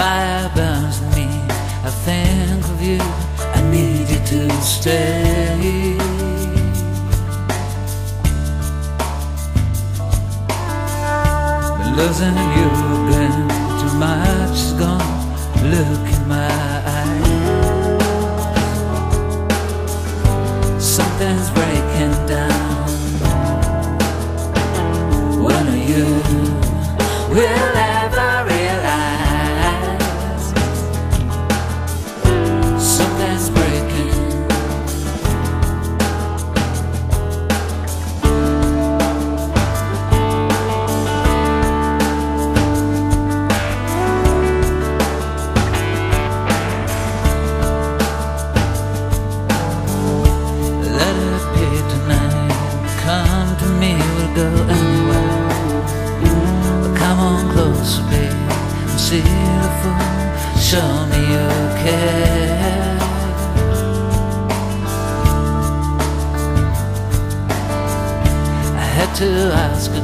fire burns in me. I think of you, I need you to stay. Been losing you again, too much is gone. Look in my eyes, something's breaking down. When are you will ever realize something's breaking? Let it be tonight. Come to me, we'll go anywhere. Come on closer, babe, and see the fool. Show me you care. I had to ask